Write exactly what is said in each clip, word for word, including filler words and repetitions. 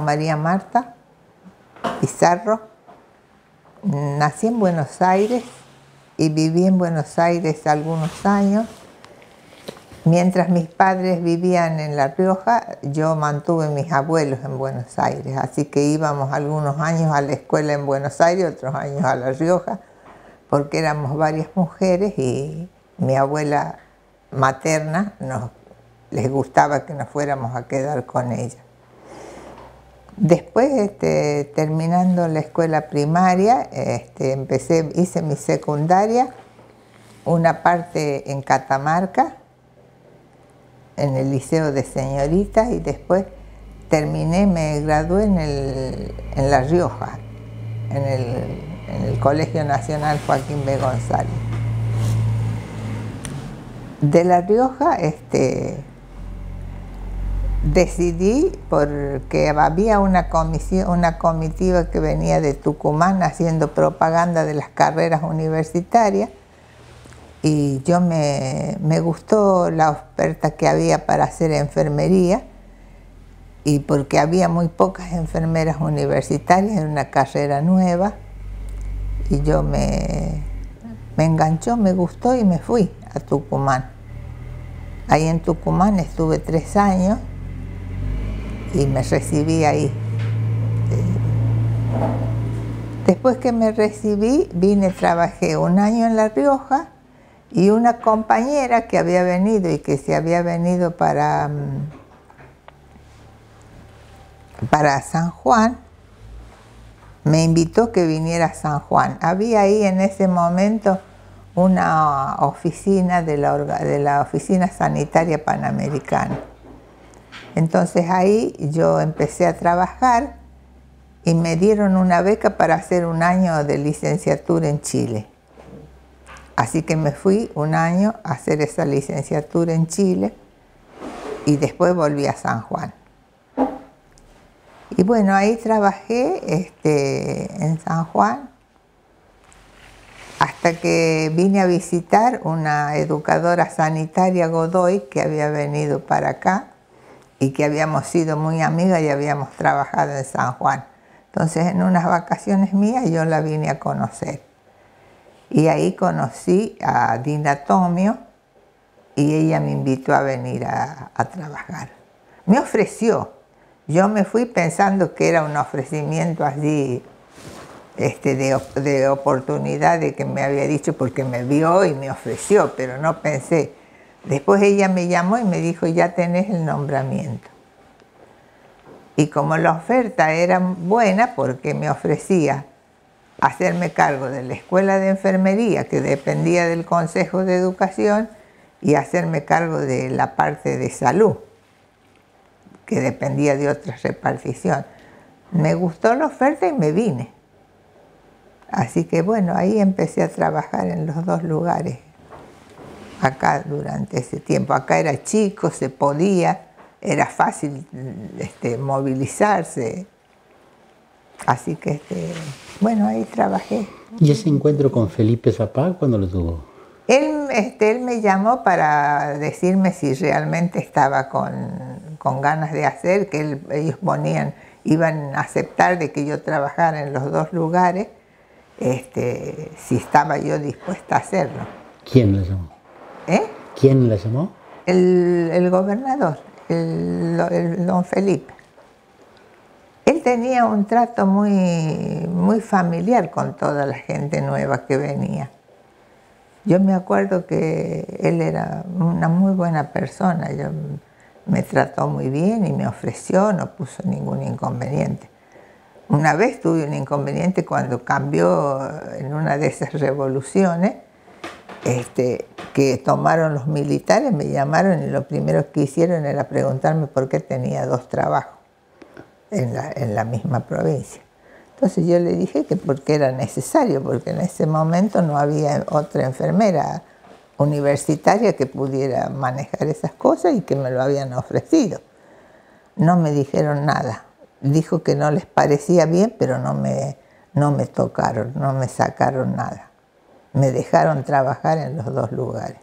María Marta Pizarro. Nací en Buenos Aires y viví en Buenos Aires algunos años. Mientras mis padres vivían en La Rioja, yo mantuve a mis abuelos en Buenos Aires, así que íbamos algunos años a la escuela en Buenos Aires, otros años a La Rioja, porque éramos varias mujeres y mi abuela materna nos, les gustaba que nos fuéramos a quedar con ella. Después, este, terminando la escuela primaria, este, empecé, hice mi secundaria, una parte en Catamarca, en el Liceo de Señoritas, y después terminé, me gradué en, el, en La Rioja, en el, en el Colegio Nacional Joaquín B. González. De La Rioja este, decidí, porque había una, comisión, una comitiva que venía de Tucumán haciendo propaganda de las carreras universitarias, y yo me, me gustó la oferta que había para hacer enfermería, y porque había muy pocas enfermeras universitarias, era una carrera nueva, y yo me, me enganchó, me gustó y me fui a Tucumán. Ahí en Tucumán estuve tres años y me recibí ahí. Después que me recibí, vine, trabajé un año en La Rioja, y una compañera que había venido y que se había venido para, para San Juan, me invitó que viniera a San Juan. Había ahí en ese momento una oficina de la, de la Oficina Sanitaria Panamericana. Entonces ahí yo empecé a trabajar y me dieron una beca para hacer un año de licenciatura en Chile. Así que me fui un año a hacer esa licenciatura en Chile y después volví a San Juan. Y bueno, ahí trabajé este, en San Juan hasta que vine a visitar una educadora sanitaria, Godoy, que había venido para acá y que habíamos sido muy amigas y habíamos trabajado en San Juan. Entonces, en unas vacaciones mías yo la vine a conocer. Y ahí conocí a Dina Tomio y ella me invitó a venir a, a trabajar. Me ofreció. Yo me fui pensando que era un ofrecimiento así este, de, de oportunidad, de que me había dicho porque me vio y me ofreció, pero no pensé. Después ella me llamó y me dijo, ya tenés el nombramiento. Y como la oferta era buena porque me ofrecía hacerme cargo de la escuela de enfermería, que dependía del Consejo de Educación, y hacerme cargo de la parte de salud, que dependía de otra repartición. Me gustó la oferta y me vine. Así que bueno, ahí empecé a trabajar en los dos lugares, acá durante ese tiempo. Acá era chico, se podía, era fácil este, movilizarse. Así que, este, bueno, ahí trabajé. ¿Y ese encuentro con Felipe Zapá cuándo lo tuvo? Él, este, él me llamó para decirme si realmente estaba con, con ganas de hacer, que él, ellos ponían, iban a aceptar de que yo trabajara en los dos lugares, este, si estaba yo dispuesta a hacerlo. ¿Quién la llamó? ¿Eh? ¿Quién la llamó? El, el gobernador, el, el don Felipe. Él tenía un trato muy, muy familiar con toda la gente nueva que venía. Yo me acuerdo que él era una muy buena persona. Yo, me trató muy bien y me ofreció, no puso ningún inconveniente. Una vez tuve un inconveniente cuando cambió en una de esas revoluciones, este, que tomaron los militares, me llamaron y lo primero que hicieron era preguntarme por qué tenía dos trabajos en la, en la misma provincia. Entonces yo le dije que porque era necesario, porque en ese momento no había otra enfermera universitaria que pudiera manejar esas cosas y que me lo habían ofrecido. No me dijeron nada. Dijo que no les parecía bien, pero no me, no me tocaron, no me sacaron nada. Me dejaron trabajar en los dos lugares.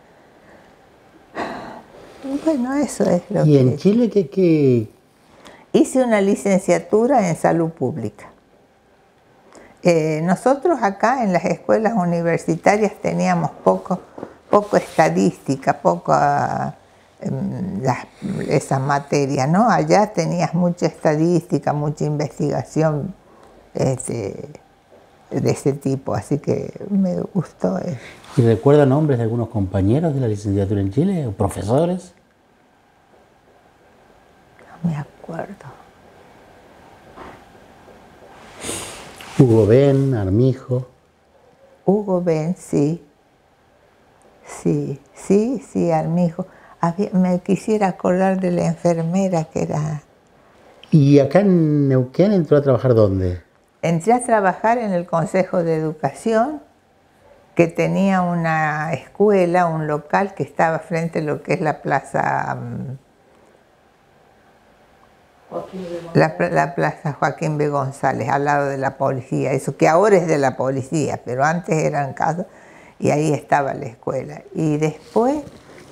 Bueno, eso es lo ¿Y que... en Chile qué, qué, hice una licenciatura en salud pública. Eh, nosotros acá en las escuelas universitarias teníamos poco, poco estadística, poco eh, las, esas materias, ¿no? Allá tenías mucha estadística, mucha investigación este, de ese tipo, así que me gustó eso. ¿Y recuerda nombres de algunos compañeros de la licenciatura en Chile o profesores? No me acuerdo. Hugo Ben, Armijo. Hugo Ben, sí. Sí, sí, sí, Armijo. Había, me quisiera acordar de la enfermera que era... ¿Y acá en Neuquén entró a trabajar dónde? Entré a trabajar en el Consejo de Educación, que tenía una escuela, un local que estaba frente a lo que es la plaza... La, la plaza Joaquín B. González, al lado de la policía, eso que ahora es de la policía, pero antes eran casas, y ahí estaba la escuela. Y después,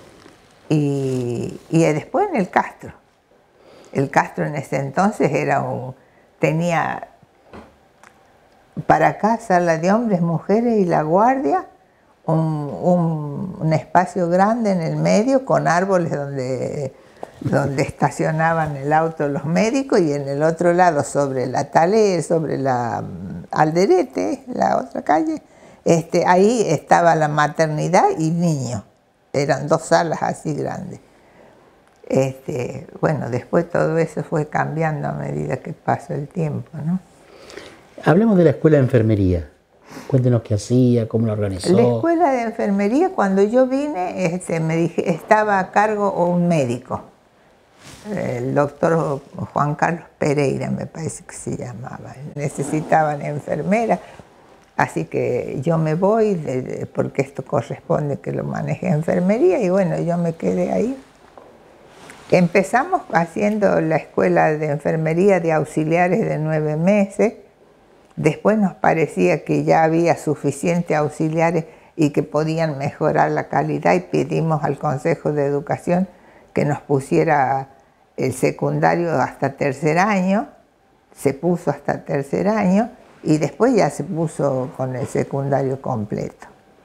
y, y después en el Castro. El Castro en ese entonces era un, tenía para acá sala de hombres, mujeres y la guardia, un, un, un espacio grande en el medio con árboles donde... donde estacionaban el auto los médicos, y en el otro lado, sobre la Talé, sobre la Alderete, la otra calle, este, ahí estaba la maternidad y niños. Eran dos salas así grandes. Este, bueno, después todo eso fue cambiando a medida que pasó el tiempo, ¿no? Hablemos de la escuela de enfermería. Cuéntenos qué hacía, cómo la organizó. La escuela de enfermería, cuando yo vine, este, me dije, estaba a cargo un médico. El doctor Juan Carlos Pereira, me parece que se llamaba. Necesitaban enfermera, así que yo me voy, de, de, porque esto corresponde que lo maneje enfermería, y bueno, yo me quedé ahí. Empezamos haciendo la escuela de enfermería de auxiliares de nueve meses, después nos parecía que ya había suficientes auxiliares y que podían mejorar la calidad, y pedimos al Consejo de Educación que nos pusiera el secundario hasta tercer año, se puso hasta tercer año, y después ya se puso con el secundario completo.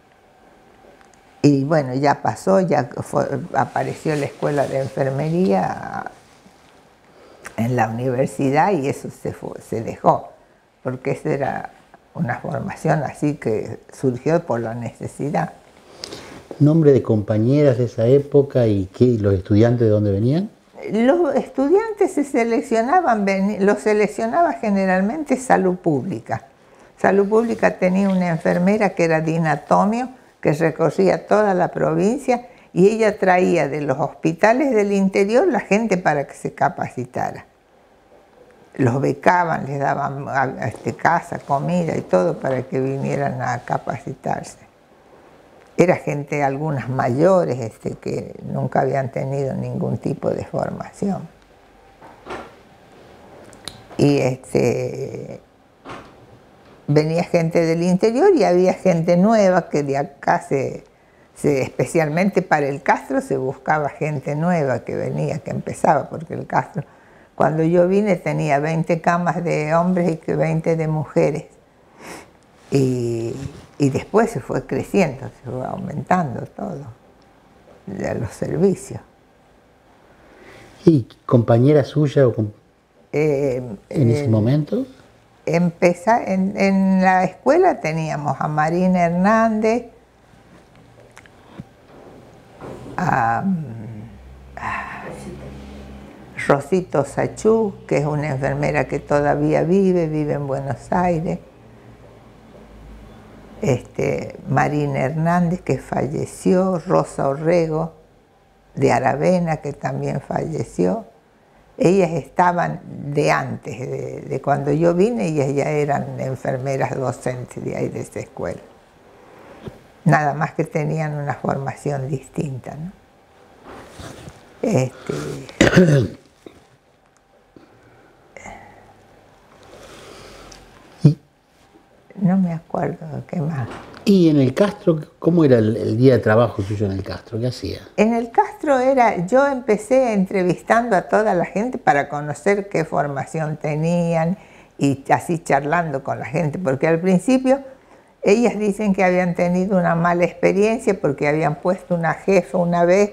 Y bueno, ya pasó, ya fue, apareció la escuela de enfermería en la universidad, y eso se, fue, se dejó, porque esa era una formación así que surgió por la necesidad. ¿Nombre de compañeras de esa época y qué, los estudiantes de dónde venían? Los estudiantes se seleccionaban, los seleccionaba generalmente Salud Pública. Salud Pública tenía una enfermera que era Dina Tomio, que recorría toda la provincia, y ella traía de los hospitales del interior la gente para que se capacitara. Los becaban, les daban este, casa, comida y todo para que vinieran a capacitarse. Era gente, algunas mayores, este, que nunca habían tenido ningún tipo de formación. Y este, venía gente del interior, y había gente nueva que de acá, se, se, especialmente para el Castro, se buscaba gente nueva que venía, que empezaba, porque el Castro, cuando yo vine, tenía veinte camas de hombres y veinte de mujeres. Y, y después se fue creciendo, se fue aumentando todo, de los servicios. ¿Y compañera suya o com eh, en ese eh, momento? Empezar, en, en la escuela teníamos a Marina Hernández, a, a Rosito Sachú, que es una enfermera que todavía vive, vive en Buenos Aires. Este, Marina Hernández, que falleció, Rosa Orrego de Aravena, que también falleció. Ellas estaban de antes, de, de cuando yo vine, ellas ya eran enfermeras docentes de ahí, de esa escuela. Nada más que tenían una formación distinta, ¿no? Este, no me acuerdo qué más. ¿Y en el Castro, cómo era el, el día de trabajo suyo en el Castro? ¿Qué hacía? En el Castro era, yo empecé entrevistando a toda la gente para conocer qué formación tenían y así charlando con la gente, porque al principio ellas dicen que habían tenido una mala experiencia porque habían puesto una jefa una vez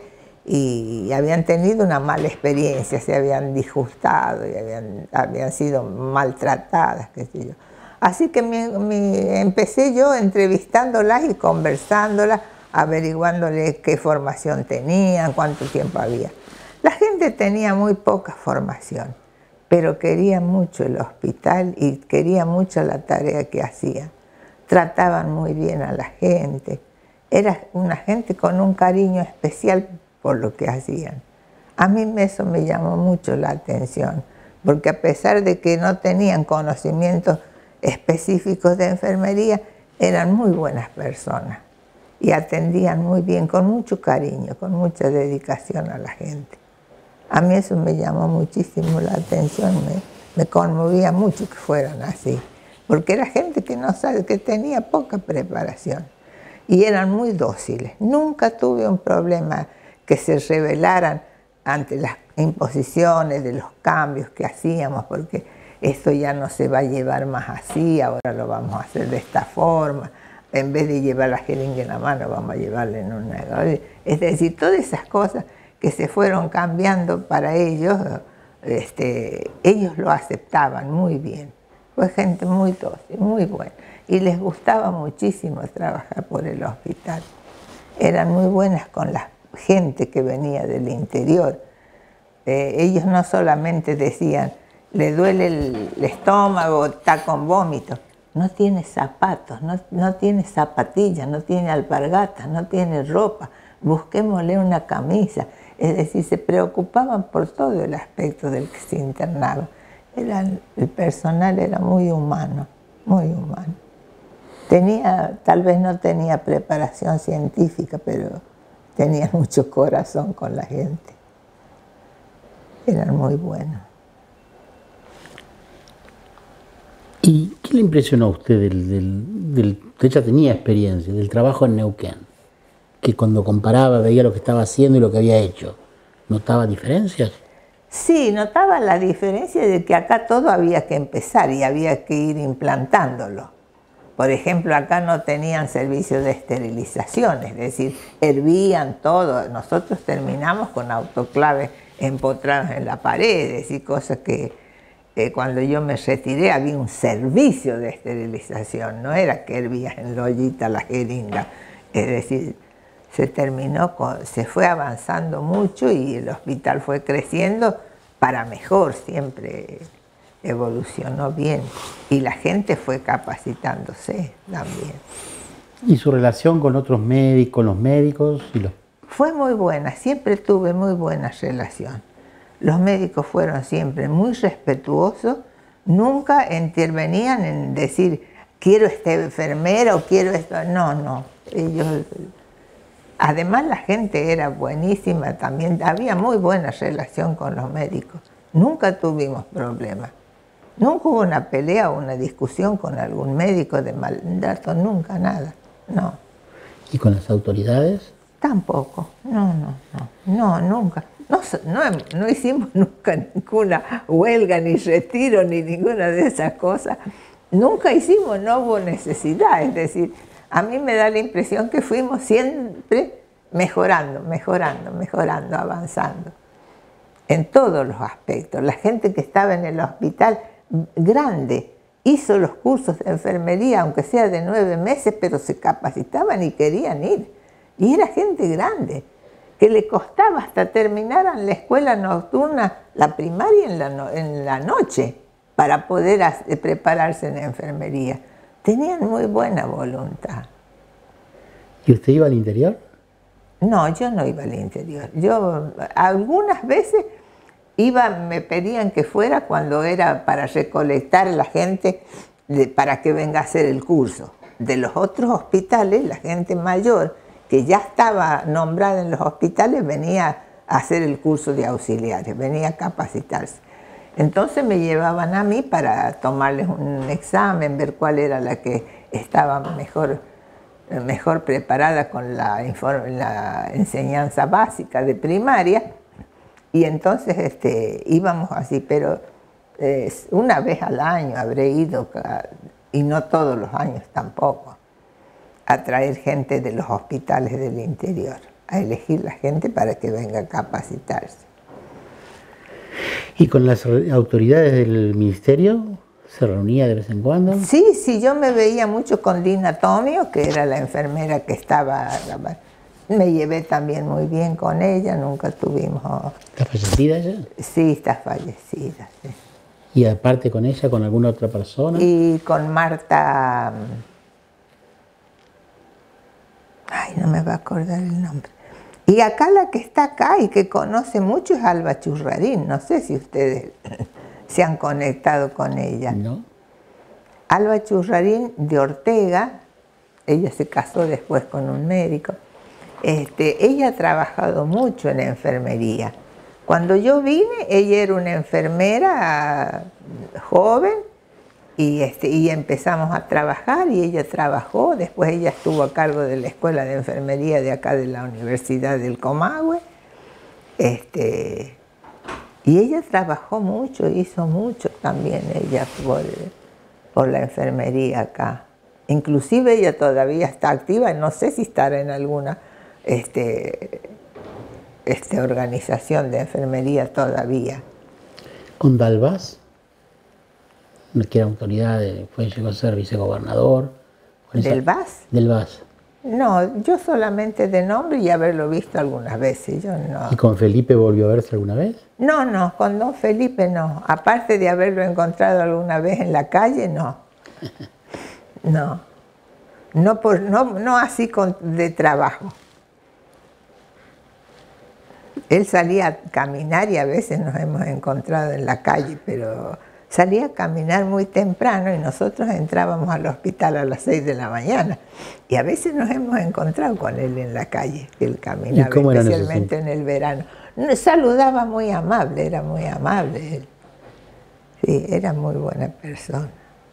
y habían tenido una mala experiencia, se habían disgustado y habían, habían sido maltratadas, qué sé yo. Así que mi, mi, empecé yo entrevistándolas y conversándolas, averiguándoles qué formación tenían, cuánto tiempo había. La gente tenía muy poca formación, pero quería mucho el hospital y quería mucho la tarea que hacían. Trataban muy bien a la gente. Era una gente con un cariño especial por lo que hacían. A mí eso me llamó mucho la atención, porque a pesar de que no tenían conocimientos específicos de enfermería, eran muy buenas personas y atendían muy bien, con mucho cariño, con mucha dedicación a la gente. A mí eso me llamó muchísimo la atención, me, me conmovía mucho que fueran así, porque era gente que, no sabe, que tenía poca preparación y eran muy dóciles. Nunca tuve un problema que se rebelaran ante las imposiciones de los cambios que hacíamos, porque esto ya no se va a llevar más así, ahora lo vamos a hacer de esta forma. En vez de llevar la jeringa en la mano, vamos a llevarla en una... Es decir, todas esas cosas que se fueron cambiando para ellos, este, ellos lo aceptaban muy bien. Fue gente muy dócil, muy buena. Y les gustaba muchísimo trabajar por el hospital. Eran muy buenas con la gente que venía del interior. Eh, ellos no solamente decían, le duele el estómago, está con vómito. No tiene zapatos, no, no tiene zapatillas, no tiene alpargatas, no tiene ropa. Busquémosle una camisa. Es decir, se preocupaban por todo el aspecto del que se internaba. Era, el personal era muy humano, muy humano. Tenía, tal vez no tenía preparación científica, pero tenía mucho corazón con la gente. Eran muy buenos. ¿Y qué le impresionó a usted del, del, del, usted ya tenía experiencia, del trabajo en Neuquén? Que cuando comparaba, veía lo que estaba haciendo y lo que había hecho, ¿notaba diferencias? Sí, notaba la diferencia de que acá todo había que empezar y había que ir implantándolo. Por ejemplo, acá no tenían servicio de esterilización, es decir, hervían todo. Nosotros terminamos con autoclaves empotrados en la pared, es decir, cosas que... Eh, cuando yo me retiré había un servicio de esterilización, no era que hervías en la ollita la jeringa, es decir, se terminó, con, se fue avanzando mucho y el hospital fue creciendo para mejor, siempre evolucionó bien y la gente fue capacitándose también. ¿Y su relación con otros médicos, con los médicos? Y los... Fue muy buena, siempre tuve muy buena relación. Los médicos fueron siempre muy respetuosos, nunca intervenían en decir, quiero esta enfermera o quiero esto. No, no. Ellos, además la gente era buenísima también, había muy buena relación con los médicos. Nunca tuvimos problemas. Nunca hubo una pelea o una discusión con algún médico de maltrato, nunca, nada. No. ¿Y con las autoridades? Tampoco. No, no, no. No, nunca. No, no, no hicimos nunca ninguna huelga, ni retiro, ni ninguna de esas cosas. Nunca hicimos, no hubo necesidad. Es decir, a mí me da la impresión que fuimos siempre mejorando, mejorando, mejorando, avanzando. En todos los aspectos. La gente que estaba en el hospital grande hizo los cursos de enfermería, aunque sea de nueve meses, pero se capacitaban y querían ir. Y era gente grande, que le costaba hasta terminar en la escuela nocturna, la primaria en la, no, en la noche, para poder hacer, prepararse en enfermería. Tenían muy buena voluntad. ¿Y usted iba al interior? No, yo no iba al interior. Yo algunas veces iba, me pedían que fuera cuando era para recolectar a la gente de, para que venga a hacer el curso. De los otros hospitales, la gente mayor, que ya estaba nombrada en los hospitales, venía a hacer el curso de auxiliares, venía a capacitarse. Entonces me llevaban a mí para tomarles un examen, ver cuál era la que estaba mejor, mejor preparada con la, la enseñanza básica de primaria. Y entonces este, íbamos así, pero eh, una vez al año habré ido, y no todos los años tampoco, a traer gente de los hospitales del interior, a elegir la gente para que venga a capacitarse. ¿Y con las autoridades del ministerio se reunía de vez en cuando? Sí, sí, yo me veía mucho con Dina Tomio, que era la enfermera que estaba... Me llevé también muy bien con ella, nunca tuvimos... ¿Está fallecida ella? Sí, está fallecida, sí. ¿Y aparte con ella, con alguna otra persona? Y con Marta... Ay, no me va a acordar el nombre. Y acá la que está acá y que conoce mucho es Alba Churrarín. No sé si ustedes se han conectado con ella. No. Alba Churrarín de Ortega, ella se casó después con un médico. Este, ella ha trabajado mucho en enfermería. Cuando yo vine, ella era una enfermera joven y, este, y empezamos a trabajar y ella trabajó. Después ella estuvo a cargo de la escuela de enfermería de acá de la Universidad del Comahue. Este, y ella trabajó mucho, hizo mucho también ella por, por la enfermería acá. Inclusive ella todavía está activa, no sé si estará en alguna este, este, organización de enfermería todavía. ¿Con Dalbás? Que era autoridad, de, fue, llegó a ser vicegobernador. ¿Del V A S? Del V A S. No, yo solamente de nombre y haberlo visto algunas veces, yo no. ¿Y con Felipe volvió a verse alguna vez? No, no, con don Felipe no. Aparte de haberlo encontrado alguna vez en la calle, no. No. No, por, no, no así con, de trabajo. Él salía a caminar y a veces nos hemos encontrado en la calle, pero salía a caminar muy temprano y nosotros entrábamos al hospital a las seis de la mañana. Y a veces nos hemos encontrado con él en la calle, que él caminaba, ¿Y cómo especialmente en el verano. Saludaba muy amable, era muy amable él. Sí, era muy buena persona.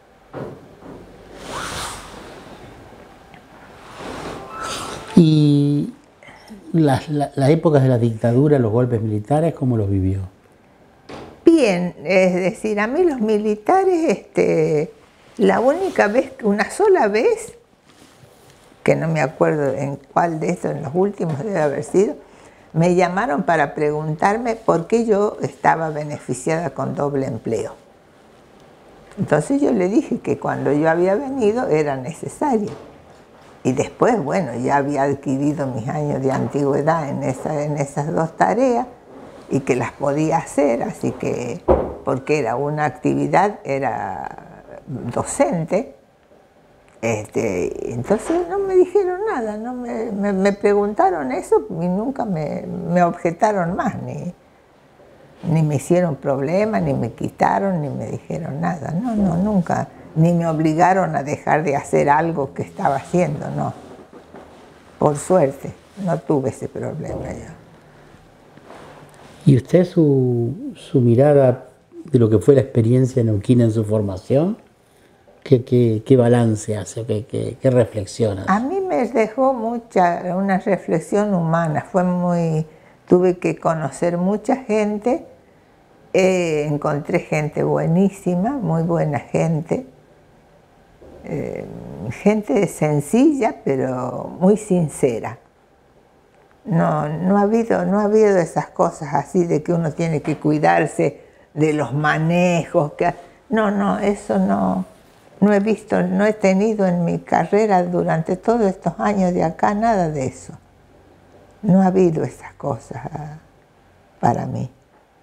¿Y las, las, las épocas de la dictadura, los golpes militares, cómo los vivió? Bien, es decir, a mí los militares, este, la única vez, una sola vez, que no me acuerdo en cuál de estos, en los últimos debe haber sido, me llamaron para preguntarme por qué yo estaba beneficiada con doble empleo. Entonces yo le dije que cuando yo había venido era necesario. Y después, bueno, ya había adquirido mis años de antigüedad en, esa, en esas dos tareas y que las podía hacer, así que, porque era una actividad, era docente, este, entonces no me dijeron nada, no me, me, me preguntaron eso y nunca me, me objetaron más, ni, ni me hicieron problema, ni me quitaron, ni me dijeron nada, no, no, nunca. Ni me obligaron a dejar de hacer algo que estaba haciendo, no. Por suerte, no tuve ese problema yo. ¿Y usted su, su mirada de lo que fue la experiencia neuquina en su formación? ¿Qué, qué, qué balance hace? ¿Qué, qué, qué reflexiona? A mí me dejó mucha, una reflexión humana, fue muy, tuve que conocer mucha gente, eh, encontré gente buenísima, muy buena gente. Eh, gente sencilla pero muy sincera. No, no, ha habido, no ha habido esas cosas así de que uno tiene que cuidarse de los manejos. Que, no, no, eso no, no he visto, no he tenido en mi carrera durante todos estos años de acá nada de eso. No ha habido esas cosas para mí.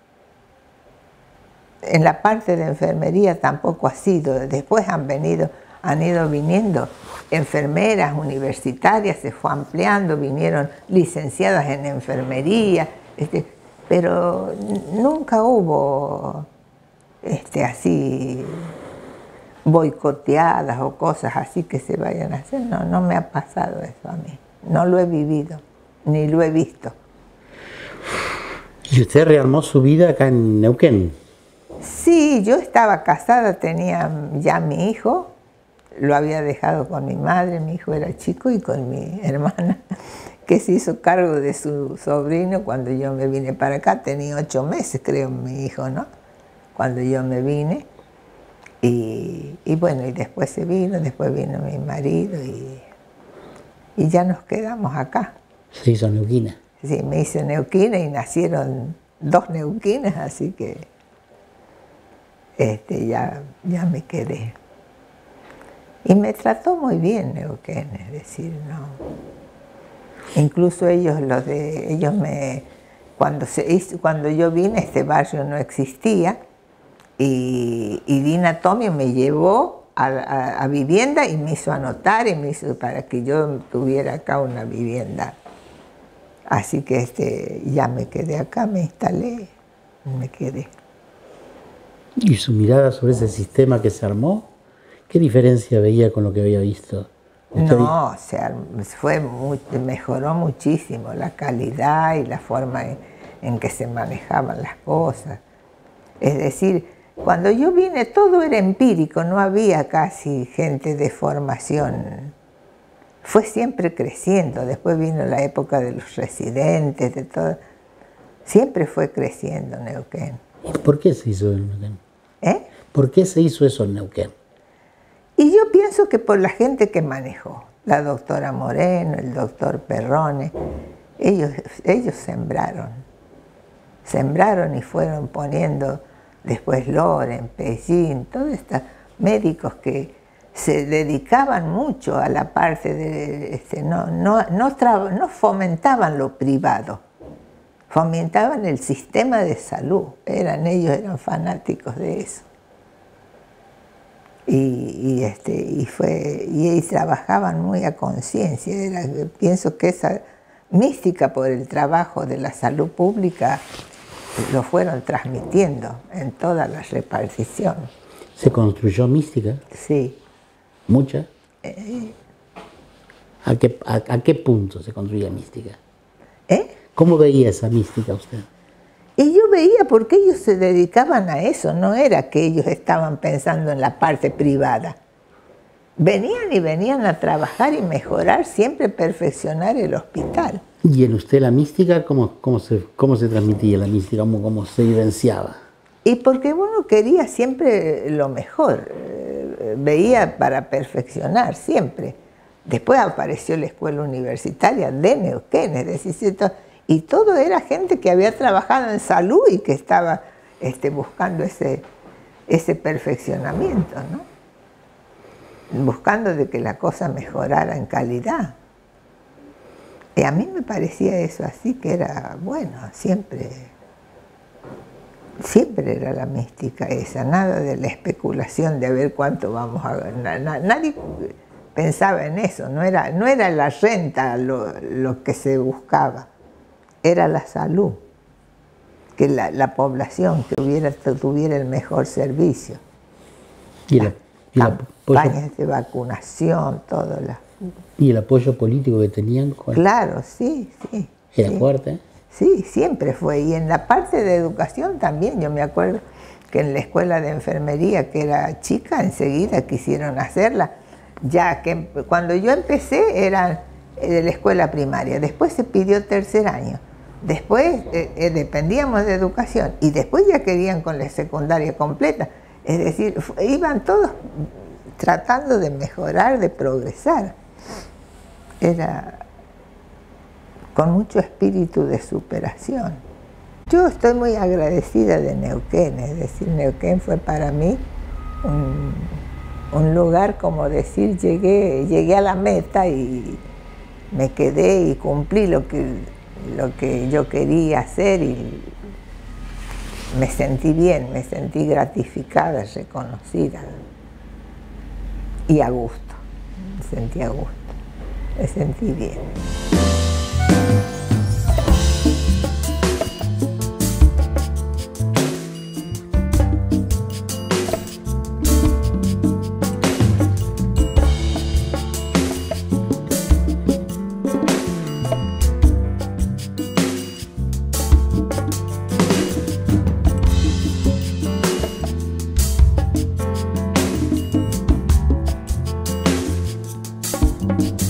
En la parte de enfermería tampoco ha sido. Después han venido... han ido viniendo enfermeras universitarias, se fue ampliando, vinieron licenciadas en enfermería, este, pero nunca hubo este, así boicoteadas o cosas así que se vayan a hacer. No, no me ha pasado eso a mí, no lo he vivido, ni lo he visto. ¿Y usted rearmó su vida acá en Neuquén? Sí, yo estaba casada, tenía ya mi hijo, lo había dejado con mi madre, mi hijo era chico, y con mi hermana, que se hizo cargo de su sobrino cuando yo me vine para acá. Tenía ocho meses, creo, mi hijo, ¿no? Cuando yo me vine. Y, y bueno, y después se vino, después vino mi marido y, y ya nos quedamos acá. Se hizo neuquina. Sí, me hice neuquina y nacieron dos neuquinas, así que este, ya, ya me quedé. Y me trató muy bien Neuquén, es decir, no. Incluso ellos, los de, ellos me, cuando, se hizo, cuando yo vine, este barrio no existía, y, y Dina Tomio me llevó a, a, a vivienda y me hizo anotar y me hizo para que yo tuviera acá una vivienda. Así que este, ya me quedé acá, me instalé, me quedé. ¿Y su mirada sobre ese sistema que se armó? ¿Qué diferencia veía con lo que había visto? No, o sea, fue muy, mejoró muchísimo la calidad y la forma en, en que se manejaban las cosas. Es decir, cuando yo vine todo era empírico, no había casi gente de formación. Fue siempre creciendo, después vino la época de los residentes, de todo. Siempre fue creciendo Neuquén. ¿Y por qué se hizo en Neuquén? ¿Eh? ¿Por qué se hizo eso en Neuquén? Y yo pienso que por la gente que manejó, la doctora Moreno, el doctor Perrone, ellos, ellos sembraron, sembraron y fueron poniendo después Loren, Pellín, todos estos médicos que se dedicaban mucho a la parte de, este, no, no, no, no fomentaban lo privado, fomentaban el sistema de salud, eran ellos, eran fanáticos de eso. Y, y, este, y, fue, y, y trabajaban muy a conciencia. Pienso que esa mística por el trabajo de la salud pública lo fueron transmitiendo en toda la repartición. ¿Se construyó mística? Sí. ¿Mucha? Eh, ¿A qué, a, a qué punto se construía mística? ¿Eh? ¿Cómo veía esa mística usted? Y yo veía porque ellos se dedicaban a eso, no era que ellos estaban pensando en la parte privada. Venían y venían a trabajar y mejorar, siempre perfeccionar el hospital. ¿Y en usted la mística, cómo, cómo, se, cómo se transmitía la mística, cómo, cómo se vivenciaba? Y porque uno quería siempre lo mejor, veía para perfeccionar siempre. Después apareció la escuela universitaria de Neuquén, es decir, y todo era gente que había trabajado en salud y que estaba este, buscando ese, ese perfeccionamiento, ¿no? Buscando de que la cosa mejorara en calidad. Y a mí me parecía eso así, que era bueno, siempre, siempre era la mística esa, nada de la especulación de ver cuánto vamos a ganar. Nadie pensaba en eso, no era, no era la renta lo, lo que se buscaba. Era la salud, que la, la población que hubiera, tuviera el mejor servicio. ¿Y, la, y Campañas el apoyo, de vacunación, todo. La... ¿Y el apoyo político que tenían? ¿Cuál? Claro, sí, sí. ¿Era sí. fuerte? Sí, siempre fue. Y en la parte de educación también, yo me acuerdo que en la escuela de enfermería, que era chica, enseguida quisieron hacerla. Ya que cuando yo empecé era de la escuela primaria, después se pidió tercer año. Después eh, eh, dependíamos de educación y después ya querían con la secundaria completa. Es decir, iban todos tratando de mejorar, de progresar. Era con mucho espíritu de superación. Yo estoy muy agradecida de Neuquén, es decir, Neuquén fue para mí un, un lugar, como decir, llegué, llegué a la meta y me quedé y cumplí lo que, lo que yo quería hacer y me sentí bien, me sentí gratificada, reconocida y a gusto, me sentí a gusto, me sentí bien. Gracias.